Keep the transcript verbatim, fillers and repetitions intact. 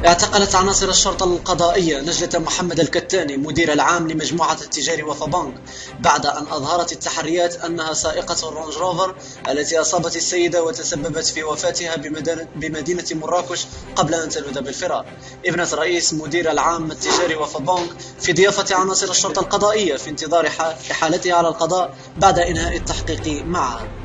اعتقلت عناصر الشرطة القضائية نجلة محمد الكتاني مدير العام لمجموعة التجاري وفابانك بعد أن أظهرت التحريات أنها سائقة الرونج روفر التي أصابت السيدة وتسببت في وفاتها بمدينة مراكش قبل أن تنود بالفرار. ابنة رئيس مدير العام التجاري وفابانك في ضيافة عناصر الشرطة القضائية في انتظار إحالتها على القضاء بعد إنهاء التحقيق معها.